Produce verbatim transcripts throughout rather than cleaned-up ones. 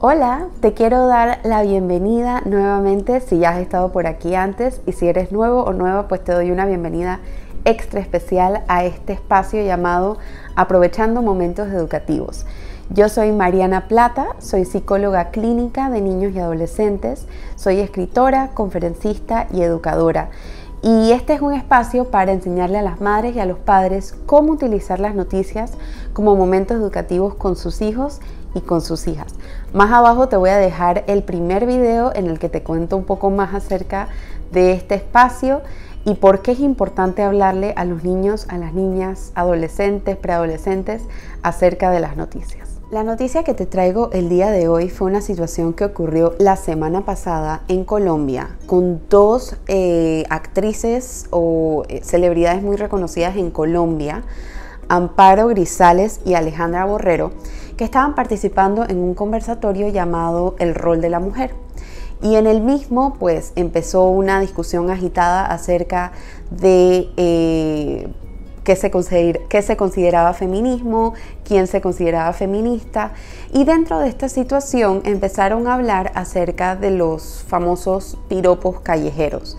Hola, te quiero dar la bienvenida nuevamente si ya has estado por aquí antes, y si eres nuevo o nueva, pues te doy una bienvenida extra especial a este espacio llamado Aprovechando Momentos Educativos. Yo soy Mariana Plata, soy psicóloga clínica de niños y adolescentes, soy escritora, conferencista y educadora. Y este es un espacio para enseñarle a las madres y a los padres cómo utilizar las noticias como momentos educativos con sus hijos y con sus hijas. Más abajo te voy a dejar el primer video en el que te cuento un poco más acerca de este espacio y por qué es importante hablarle a los niños, a las niñas, adolescentes, preadolescentes acerca de las noticias. La noticia que te traigo el día de hoy fue una situación que ocurrió la semana pasada en Colombia con dos eh, actrices o eh, celebridades muy reconocidas en Colombia, Amparo Grisales y Alejandra Borrero, que estaban participando en un conversatorio llamado El Rol de la Mujer. Y en el mismo pues empezó una discusión agitada acerca de eh, qué se consider, qué se consideraba feminismo, quién se consideraba feminista, y dentro de esta situación empezaron a hablar acerca de los famosos piropos callejeros.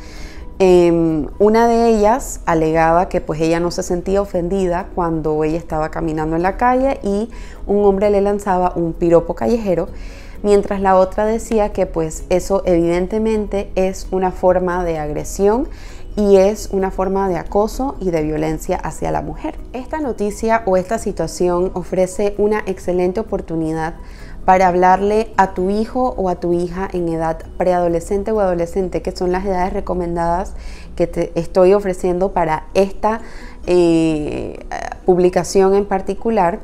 Eh, una de ellas alegaba que pues ella no se sentía ofendida cuando ella estaba caminando en la calle y un hombre le lanzaba un piropo callejero, mientras la otra decía que pues eso evidentemente es una forma de agresión y es una forma de acoso y de violencia hacia la mujer. Esta noticia o esta situación ofrece una excelente oportunidad para hablarle a tu hijo o a tu hija en edad preadolescente o adolescente, que son las edades recomendadas que te estoy ofreciendo para esta eh, publicación en particular.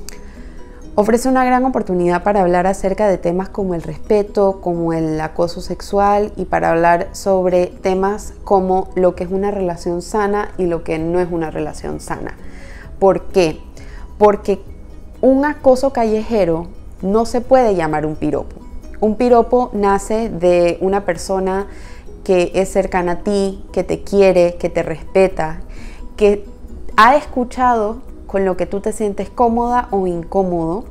Ofrece una gran oportunidad para hablar acerca de temas como el respeto, como el acoso sexual, y para hablar sobre temas como lo que es una relación sana y lo que no es una relación sana. ¿Por qué? Porque un acoso callejero no se puede llamar un piropo. Un piropo nace de una persona que es cercana a ti, que te quiere, que te respeta, que ha escuchado con lo que tú te sientes cómoda o incómodo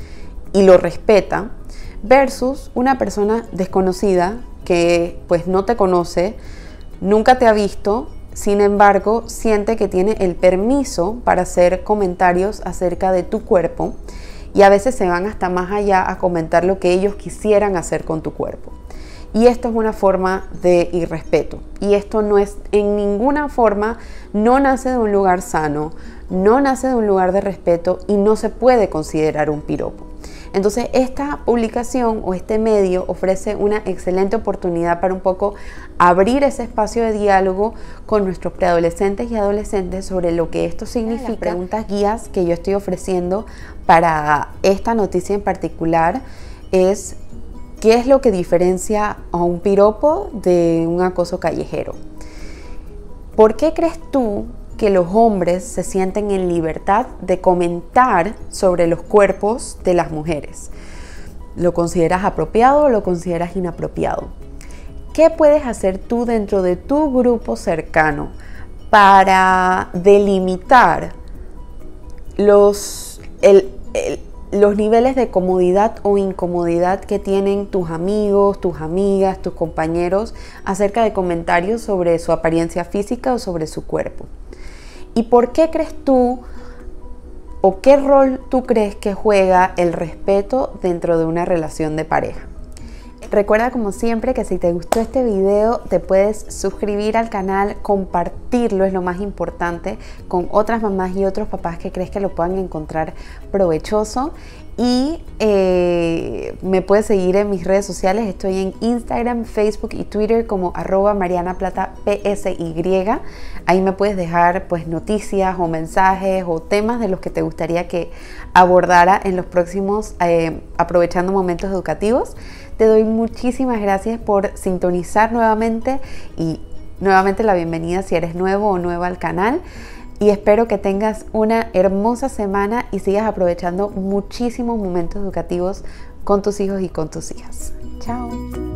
y lo respeta, versus una persona desconocida que pues no te conoce, nunca te ha visto, sin embargo siente que tiene el permiso para hacer comentarios acerca de tu cuerpo, y a veces se van hasta más allá a comentar lo que ellos quisieran hacer con tu cuerpo. Y esto es una forma de irrespeto, y esto no es en ninguna forma, no nace de un lugar sano, no nace de un lugar de respeto y no se puede considerar un piropo. Entonces esta publicación o este medio ofrece una excelente oportunidad para un poco abrir ese espacio de diálogo con nuestros preadolescentes y adolescentes sobre lo que esto significa. Las preguntas guías que yo estoy ofreciendo para esta noticia en particular es: ¿qué es lo que diferencia a un piropo de un acoso callejero? ¿Por qué crees tú que los hombres se sienten en libertad de comentar sobre los cuerpos de las mujeres? ¿Lo consideras apropiado o lo consideras inapropiado? ¿Qué puedes hacer tú dentro de tu grupo cercano para delimitar los, el, el, los niveles de comodidad o incomodidad que tienen tus amigos, tus amigas, tus compañeros acerca de comentarios sobre su apariencia física o sobre su cuerpo? ¿Y por qué crees tú o qué rol tú crees que juega el respeto dentro de una relación de pareja? Recuerda, como siempre, que si te gustó este video te puedes suscribir al canal, compartirlo, es lo más importante, con otras mamás y otros papás que crees que lo puedan encontrar provechoso. Y eh, me puedes seguir en mis redes sociales, estoy en Instagram, Facebook y Twitter como arroba Mariana Plata P S Y. Ahí me puedes dejar pues noticias o mensajes o temas de los que te gustaría que abordara en los próximos eh, Aprovechando Momentos Educativos. Te doy muchísimas gracias por sintonizar nuevamente, y nuevamente la bienvenida si eres nuevo o nueva al canal. Y espero que tengas una hermosa semana y sigas aprovechando muchísimos momentos educativos con tus hijos y con tus hijas. Chao.